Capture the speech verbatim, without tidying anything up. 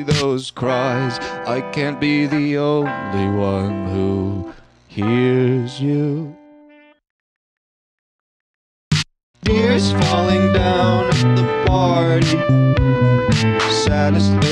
those cries. I can't be the only one who hears you. Tears falling down at the party, saddest